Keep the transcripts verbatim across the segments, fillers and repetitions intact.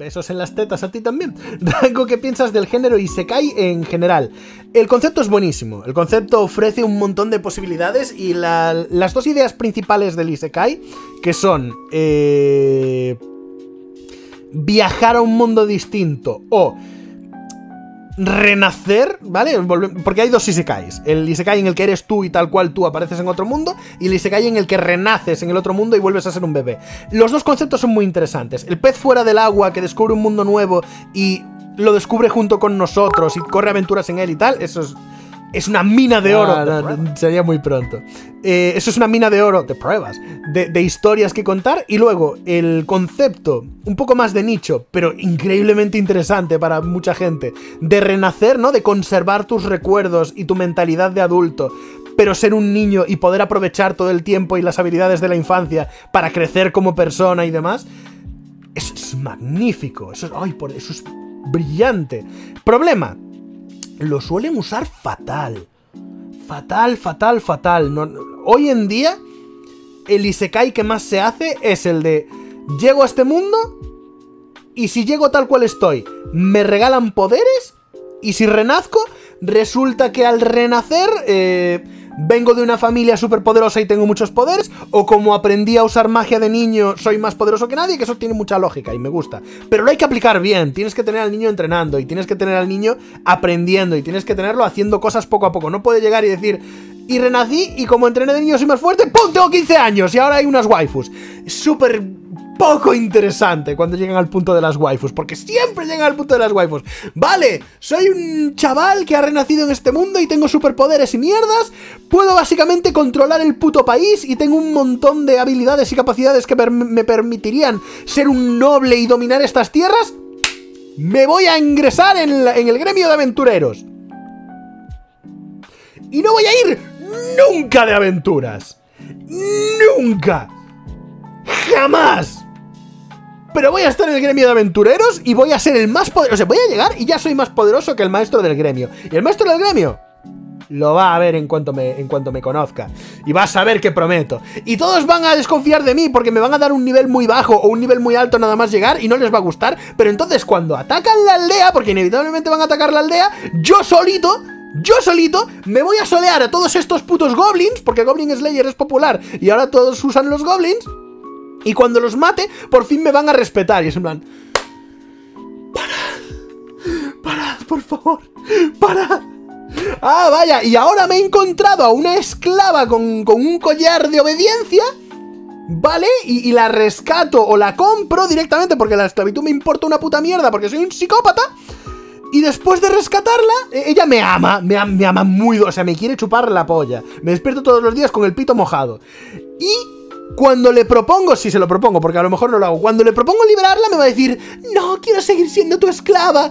besos en las tetas a ti también. Rango, ¿qué piensas del género Isekai en general? El concepto es buenísimo. El concepto ofrece un montón de posibilidades y la, las dos ideas principales del Isekai, que son eh, viajar a un mundo distinto o renacer, ¿vale? Porque hay dos isekais. El isekai en el que eres tú y tal cual tú apareces en otro mundo, y el isekai en el que renaces en el otro mundo y vuelves a ser un bebé. Los dos conceptos son muy interesantes. El pez fuera del agua que descubre un mundo nuevo y lo descubre junto con nosotros y corre aventuras en él y tal, eso es... Es una mina de oro. Ah, no, no, sería muy pronto. Eh, eso es una mina de oro, de pruebas, de, de historias que contar. Y luego el concepto, un poco más de nicho, pero increíblemente interesante para mucha gente, de renacer, ¿no? De conservar tus recuerdos y tu mentalidad de adulto, pero ser un niño y poder aprovechar todo el tiempo y las habilidades de la infancia para crecer como persona y demás. Eso es magnífico. Eso es, ay, por, eso es brillante. Problema: lo suelen usar fatal. Fatal, fatal, fatal. No, hoy en día, el isekai que más se hace es el de: llego a este mundo y si llego tal cual estoy, me regalan poderes, y si renazco, resulta que al renacer eh, vengo de una familia súper poderosa y tengo muchos poderes, o como aprendí a usar magia de niño, soy más poderoso que nadie, que eso tiene mucha lógica y me gusta. Pero lo hay que aplicar bien, tienes que tener al niño entrenando, y tienes que tener al niño aprendiendo, y tienes que tenerlo haciendo cosas poco a poco. No puede llegar y decir: y renací, y como entrené de niño soy más fuerte, ¡pum! Tengo quince años, y ahora hay unas waifus. Es súper poco interesante cuando llegan al punto de las waifus, porque siempre llegan al punto de las waifus. Vale, soy un chaval que ha renacido en este mundo y tengo superpoderes y mierdas, puedo básicamente controlar el puto país y tengo un montón de habilidades y capacidades que per me permitirían ser un noble y dominar estas tierras. Me voy a ingresar en, la, en el gremio de aventureros. Y no voy a ir nunca de aventuras. Nunca. Jamás. Pero voy a estar en el gremio de aventureros y voy a ser el más poderoso. O sea, voy a llegar y ya soy más poderoso que el maestro del gremio. Y el maestro del gremio lo va a ver en cuanto me, en cuanto me conozca. Y va a saber que prometo. Y todos van a desconfiar de mí porque me van a dar un nivel muy bajo o un nivel muy alto nada más llegar y no les va a gustar. Pero entonces cuando atacan la aldea, porque inevitablemente van a atacar la aldea, yo solito... Yo solito me voy a solear a todos estos putos goblins, porque Goblin Slayer es popular y ahora todos usan los goblins. Y cuando los mate, por fin me van a respetar. Y es en plan: parad, parad, por favor, parad. Ah, vaya, y ahora me he encontrado a una esclava con, con un collar de obediencia, ¿vale? Y, y la rescato o la compro directamente, porque la esclavitud me importa una puta mierda, porque soy un psicópata. Y después de rescatarla, ella me ama, me, me ama muy... O sea, me quiere chupar la polla. Me despierto todos los días con el pito mojado. Y cuando le propongo, si se lo propongo, porque a lo mejor no lo hago, cuando le propongo liberarla me va a decir: no, quiero seguir siendo tu esclava.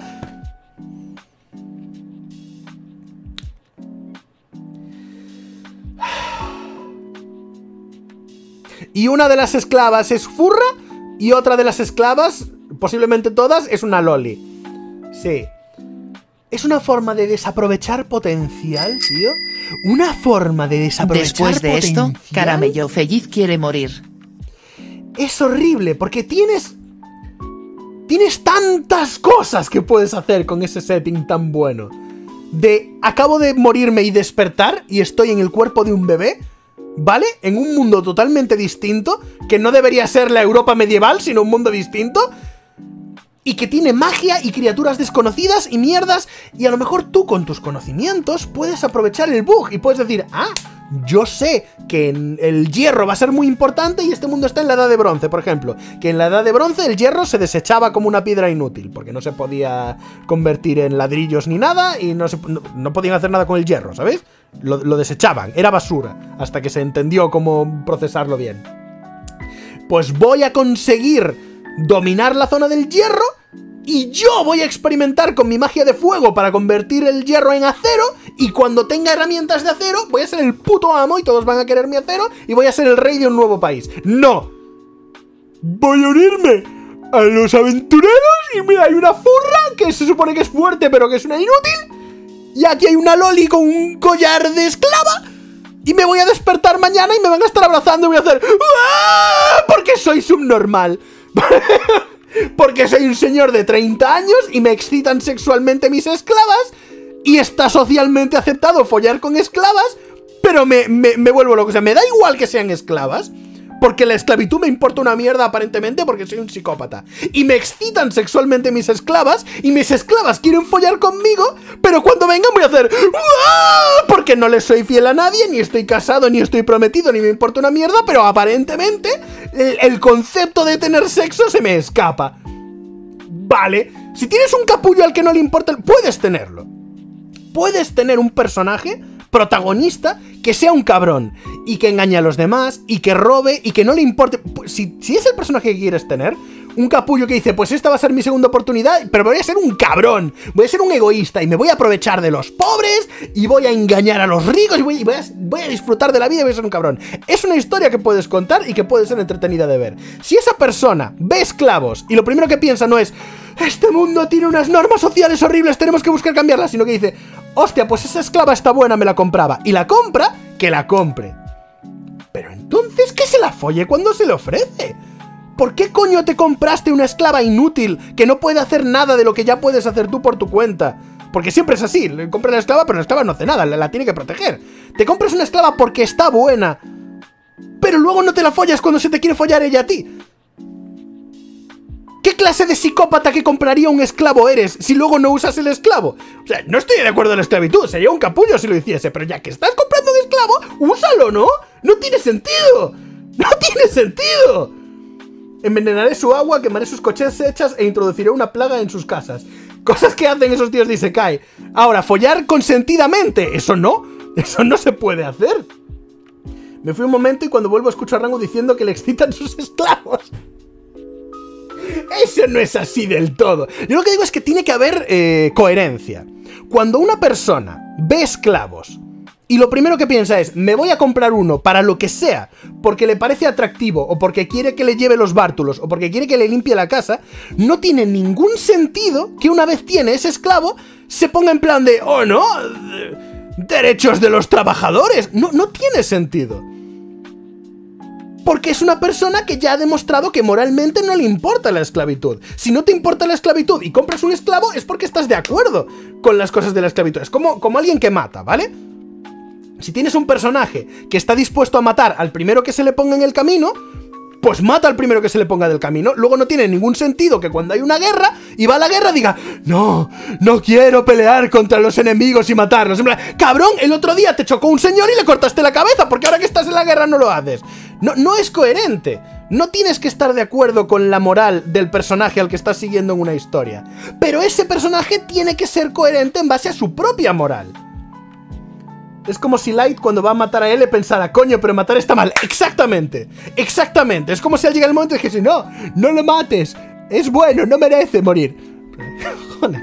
Y una de las esclavas es furra, y otra de las esclavas, posiblemente todas, es una loli. Sí. Es una forma de desaprovechar potencial, tío. Una forma de desaprovechar Después de potencial. esto, Caramello Feliz quiere morir. Es horrible, porque tienes... Tienes tantas cosas que puedes hacer con ese setting tan bueno. De, acabo de morirme y despertar, y estoy en el cuerpo de un bebé, ¿vale? En un mundo totalmente distinto, que no debería ser la Europa medieval, sino un mundo distinto... Y que tiene magia y criaturas desconocidas y mierdas. Y a lo mejor tú con tus conocimientos puedes aprovechar el bug y puedes decir: ah, yo sé que en el hierro va a ser muy importante y este mundo está en la edad de bronce, por ejemplo. Que en la edad de bronce el hierro se desechaba como una piedra inútil, porque no se podía convertir en ladrillos ni nada y no, se, no, no podían hacer nada con el hierro, ¿sabéis? Lo, lo desechaban, era basura, hasta que se entendió cómo procesarlo bien. Pues voy a conseguir dominar la zona del hierro y yo voy a experimentar con mi magia de fuego para convertir el hierro en acero, y cuando tenga herramientas de acero voy a ser el puto amo y todos van a querer mi acero y voy a ser el rey de un nuevo país. ¡No! Voy a unirme a los aventureros y mira, hay una furra que se supone que es fuerte pero que es una inútil, y aquí hay una loli con un collar de esclava. Y me voy a despertar mañana y me van a estar abrazando y voy a hacer ¡ah! Porque soy subnormal. Porque soy un señor de treinta años y me excitan sexualmente mis esclavas y está socialmente aceptado follar con esclavas, pero me, me, me vuelvo loco. O sea, me da igual que sean esclavas, porque la esclavitud me importa una mierda aparentemente porque soy un psicópata. Y me excitan sexualmente mis esclavas y mis esclavas quieren follar conmigo, pero cuando vengan voy a hacer ¡uah! Porque no les soy fiel a nadie, ni estoy casado, ni estoy prometido, ni me importa una mierda, pero aparentemente el, el concepto de tener sexo se me escapa. Vale, si tienes un capullo al que no le importa, puedes tenerlo. Puedes tener un personaje protagonista que sea un cabrón y que engañe a los demás y que robe y que no le importe. Si, si es el personaje que quieres tener, un capullo que dice, pues esta va a ser mi segunda oportunidad, pero voy a ser un cabrón, voy a ser un egoísta y me voy a aprovechar de los pobres y voy a engañar a los ricos y voy, y voy, a, voy a disfrutar de la vida y voy a ser un cabrón. Es una historia que puedes contar y que puede ser entretenida de ver. Si esa persona ve esclavos y lo primero que piensa no es este mundo tiene unas normas sociales horribles, tenemos que buscar cambiarlas, sino que dice, hostia, pues esa esclava está buena, me la compraba, y la compra, que la compre. Pero entonces, ¿qué se la folle cuando se le ofrece? ¿Por qué coño te compraste una esclava inútil que no puede hacer nada de lo que ya puedes hacer tú por tu cuenta? Porque siempre es así, le compras la esclava, pero la esclava no hace nada, la, la tiene que proteger. Te compras una esclava porque está buena, pero luego no te la follas cuando se te quiere follar ella a ti. ¿Qué clase de psicópata que compraría un esclavo eres si luego no usas el esclavo? O sea, no estoy de acuerdo en la esclavitud, sería un capullo si lo hiciese, pero ya que estás comprando un esclavo, úsalo, ¿no? No tiene sentido. No tiene sentido. Envenenaré su agua, quemaré sus coches hechas e introduciré una plaga en sus casas. Cosas que hacen esos tíos de Isekai. Ahora, follar consentidamente, eso no. Eso no se puede hacer. Me fui un momento y cuando vuelvo escucho a Rango diciendo que le excitan sus esclavos. Eso no es así del todo. Yo lo que digo es que tiene que haber eh, coherencia. Cuando una persona ve esclavos y lo primero que piensa es, me voy a comprar uno para lo que sea, porque le parece atractivo, o porque quiere que le lleve los bártulos, o porque quiere que le limpie la casa, no tiene ningún sentido que una vez tiene ese esclavo, se ponga en plan de, oh no, derechos de los trabajadores. No, no tiene sentido. Porque es una persona que ya ha demostrado que moralmente no le importa la esclavitud. Si no te importa la esclavitud y compras un esclavo, es porque estás de acuerdo con las cosas de la esclavitud. Es como, como alguien que mata, ¿vale? Si tienes un personaje que está dispuesto a matar al primero que se le ponga en el camino, pues mata al primero que se le ponga del camino. Luego no tiene ningún sentido que cuando hay una guerra y va a la guerra diga, no, no quiero pelear contra los enemigos y matarlos. En plan, cabrón, el otro día te chocó un señor y le cortaste la cabeza, porque ahora que estás en la guerra no lo haces. No, no es coherente. No tienes que estar de acuerdo con la moral del personaje al que estás siguiendo en una historia. Pero ese personaje tiene que ser coherente en base a su propia moral. Es como si Light cuando va a matar a L pensara, coño, pero matar está mal. Exactamente, exactamente. Es como si al llegar el momento dijese, no, no lo mates, es bueno, no merece morir. Joder.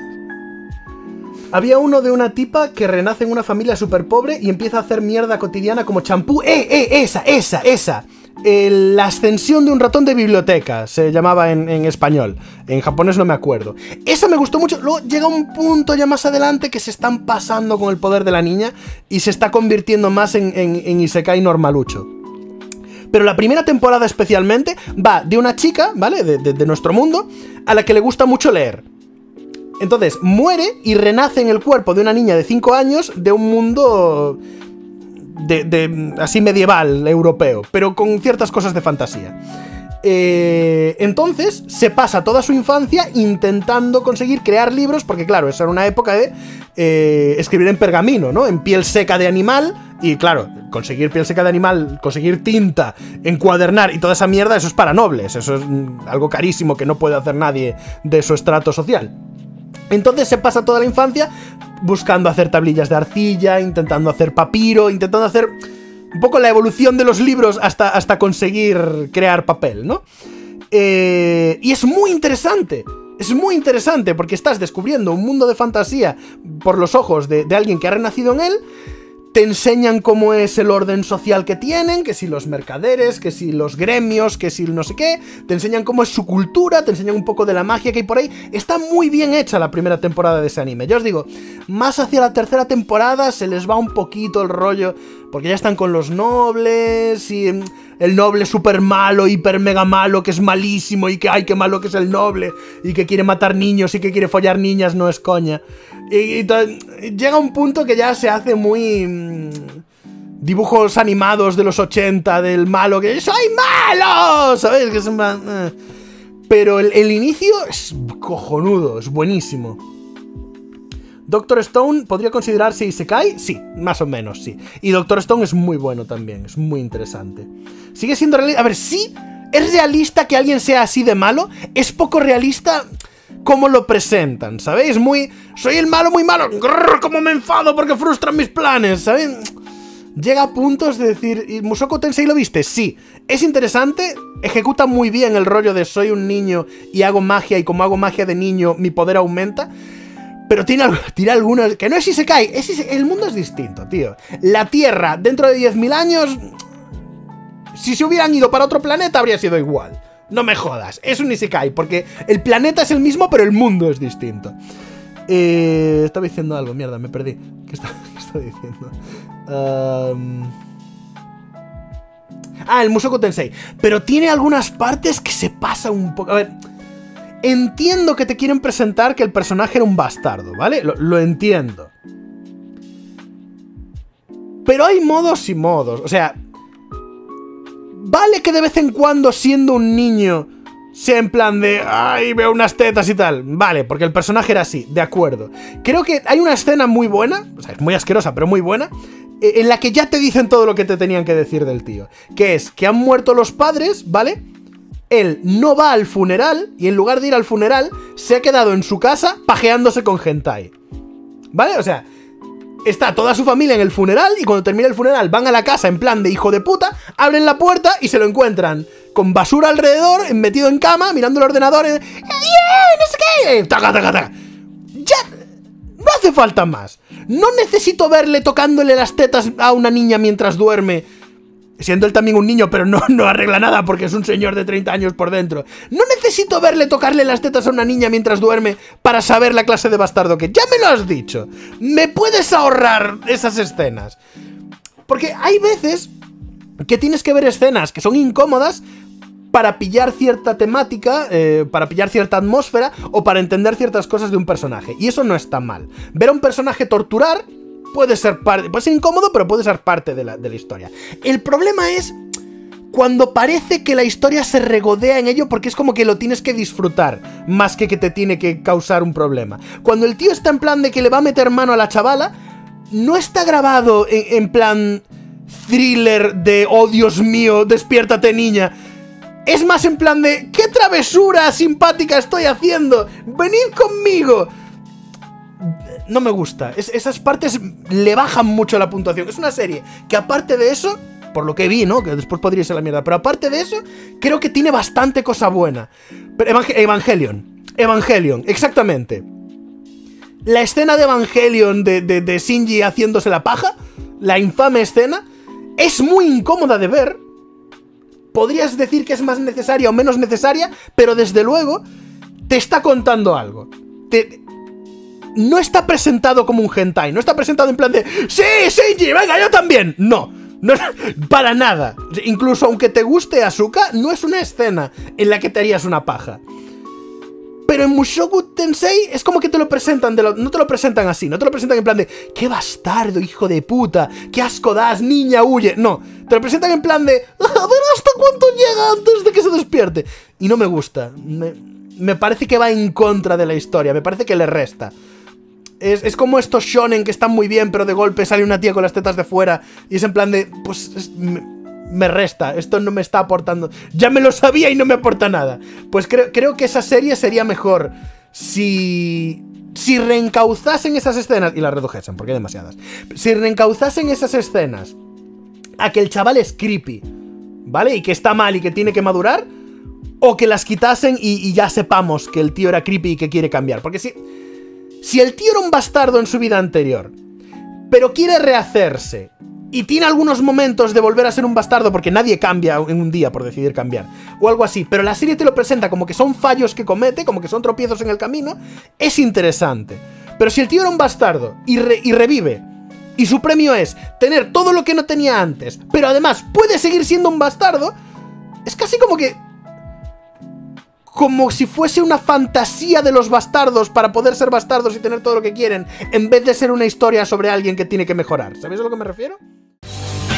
Había uno de una tipa que renace en una familia súper pobre y empieza a hacer mierda cotidiana como champú. ¡Eh, eh, esa, esa, esa! El, la ascensión de un ratón de biblioteca se llamaba en, en español. En japonés no me acuerdo. Esa me gustó mucho. Luego llega un punto ya más adelante que se están pasando con el poder de la niña y se está convirtiendo más en, en, en Isekai normalucho. Pero la primera temporada especialmente va de una chica, ¿vale? De, de, de nuestro mundo, a la que le gusta mucho leer. Entonces muere y renace en el cuerpo de una niña de cinco años de un mundo de, de así medieval, europeo, pero con ciertas cosas de fantasía. Eh, entonces se pasa toda su infancia intentando conseguir crear libros, porque claro, esa era una época de eh, escribir en pergamino, ¿no? En piel seca de animal, y claro, conseguir piel seca de animal, conseguir tinta, encuadernar y toda esa mierda, eso es para nobles, eso es algo carísimo que no puede hacer nadie de su estrato social. Entonces se pasa toda la infancia buscando hacer tablillas de arcilla, intentando hacer papiro, intentando hacer un poco la evolución de los libros hasta, hasta conseguir crear papel, ¿no? Eh, y es muy interesante, es muy interesante porque estás descubriendo un mundo de fantasía por los ojos de, de alguien que ha renacido en él. Te enseñan cómo es el orden social que tienen, que si los mercaderes, que si los gremios, que si no sé qué. Te enseñan cómo es su cultura, te enseñan un poco de la magia que hay por ahí. Está muy bien hecha la primera temporada de ese anime. Ya os digo, más hacia la tercera temporada se les va un poquito el rollo, porque ya están con los nobles y el noble súper malo, hiper mega malo, que es malísimo, y que ay, qué malo que es el noble, y que quiere matar niños, y que quiere follar niñas, no es coña. Y, y llega un punto que ya se hace muy... Mmm, dibujos animados de los ochenta, del malo, que ¡soy malo! ¿Sabes? Que es un... eh. Pero el, el inicio es cojonudo, es buenísimo. Doctor Stone podría considerarse Isekai, sí, más o menos, sí. Y Doctor Stone es muy bueno también, es muy interesante. Sigue siendo realista, a ver, sí, es realista que alguien sea así de malo, es poco realista cómo lo presentan, ¿sabéis? Muy, soy el malo muy malo, grrr, cómo me enfado porque frustran mis planes, ¿sabéis? Llega a puntos de decir, ¿y Mushoku Tensei lo viste? Sí, es interesante, ejecuta muy bien el rollo de soy un niño y hago magia, y como hago magia de niño, mi poder aumenta. Pero tiene, tiene algunos... Que no es Isekai, es Isekai, el mundo es distinto, tío. La Tierra, dentro de diez mil años... Si se hubieran ido para otro planeta, habría sido igual. No me jodas, es un Isekai, porque el planeta es el mismo, pero el mundo es distinto. Eh, estaba diciendo algo, mierda, me perdí. ¿Qué estaba, qué estaba diciendo? Um... Ah, el Mushoku Tensei. Pero tiene algunas partes que se pasa un poco... A ver... Entiendo que te quieren presentar que el personaje era un bastardo, ¿vale? Lo, lo entiendo. Pero hay modos y modos. O sea, vale que de vez en cuando, siendo un niño, sea en plan de... ¡Ay, veo unas tetas y tal! Vale, porque el personaje era así, de acuerdo. Creo que hay una escena muy buena, o sea, es muy asquerosa, pero muy buena, en la que ya te dicen todo lo que te tenían que decir del tío. Que es que han muerto los padres, ¿vale? Él no va al funeral y en lugar de ir al funeral se ha quedado en su casa pajeándose con hentai, ¿vale? O sea, está toda su familia en el funeral y cuando termina el funeral van a la casa en plan de hijo de puta, abren la puerta y se lo encuentran con basura alrededor, metido en cama, mirando el ordenador y... ¡Yeah! ¡No sé qué! ¡Taca, taca, taca! Ya... No hace falta más. No necesito verle tocándole las tetas a una niña mientras duerme, siendo él también un niño, pero no, no arregla nada porque es un señor de treinta años por dentro. No necesito verle tocarle las tetas a una niña mientras duerme para saber la clase de bastardo que... Ya me lo has dicho. ¿Me puedes ahorrar esas escenas? Porque hay veces que tienes que ver escenas que son incómodas para pillar cierta temática, eh, para pillar cierta atmósfera o para entender ciertas cosas de un personaje. Y eso no está mal. Ver a un personaje torturar... Puede ser parte, puede ser incómodo, pero puede ser parte de la, de la historia. El problema es cuando parece que la historia se regodea en ello porque es como que lo tienes que disfrutar más que que te tiene que causar un problema. Cuando el tío está en plan de que le va a meter mano a la chavala, no está grabado en, en plan thriller de oh Dios mío, despiértate niña. Es más en plan de qué travesura simpática estoy haciendo, venid conmigo. No me gusta, es, esas partes le bajan mucho la puntuación. Es una serie que aparte de eso, por lo que vi, ¿no? Que después podría ser la mierda, pero aparte de eso, creo que tiene bastante cosa buena. Pero Evang Evangelion, Evangelion, exactamente. La escena de Evangelion de, de, de Shinji haciéndose la paja, la infame escena, es muy incómoda de ver. Podrías decir que es más necesaria o menos necesaria, pero desde luego te está contando algo. Te... No está presentado como un hentai, no está presentado en plan de ¡sí, Shinji, venga, yo también! No, no, para nada. Incluso aunque te guste Asuka, no es una escena en la que te harías una paja. Pero en Mushoku Tensei es como que te lo presentan, de lo, no te lo presentan así, no te lo presentan en plan de ¡qué bastardo, hijo de puta! ¡Qué asco das, niña, huye! No, te lo presentan en plan de ¡a ver hasta cuánto llega antes de que se despierte! Y no me gusta, me, me parece que va en contra de la historia, me parece que le resta. Es, es como estos shonen que están muy bien, pero de golpe sale una tía con las tetas de fuera y es en plan de, pues, es, me, me resta, esto no me está aportando. Ya me lo sabía y no me aporta nada. Pues creo, creo que esa serie sería mejor si... Si reencauzasen esas escenas, y las redujesen, porque hay demasiadas. Si reencauzasen esas escenas a que el chaval es creepy, ¿vale? Y que está mal y que tiene que madurar, o que las quitasen y, y ya sepamos que el tío era creepy y que quiere cambiar. Porque si... Si el tío era un bastardo en su vida anterior, pero quiere rehacerse y tiene algunos momentos de volver a ser un bastardo porque nadie cambia en un día por decidir cambiar, o algo así, pero la serie te lo presenta como que son fallos que comete, como que son tropiezos en el camino, es interesante. Pero si el tío era un bastardo y, re y revive y su premio es tener todo lo que no tenía antes, pero además puede seguir siendo un bastardo, es casi como que... como si fuese una fantasía de los bastardos para poder ser bastardos y tener todo lo que quieren, en vez de ser una historia sobre alguien que tiene que mejorar. ¿Sabéis a lo que me refiero?